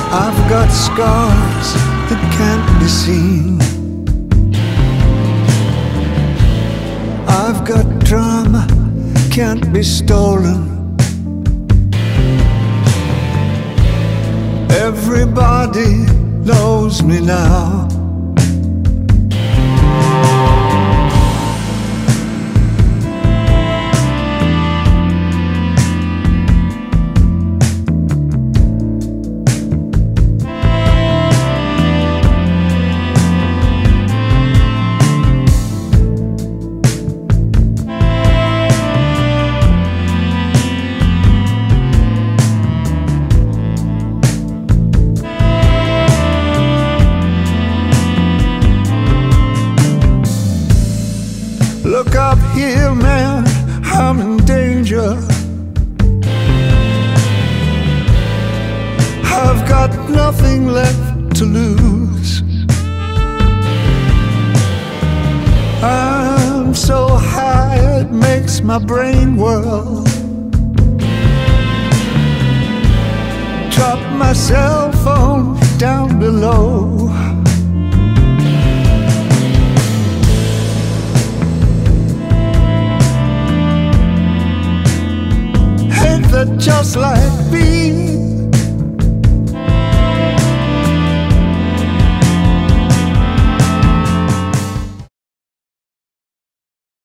I've got scars that can't be seen. I've got drama, can't be stolen. Everybody knows me now. Look up here, man, I'm in danger. I've got nothing left to lose. I'm so high it makes my brain whirl. Drop my cell phone down below. That just like being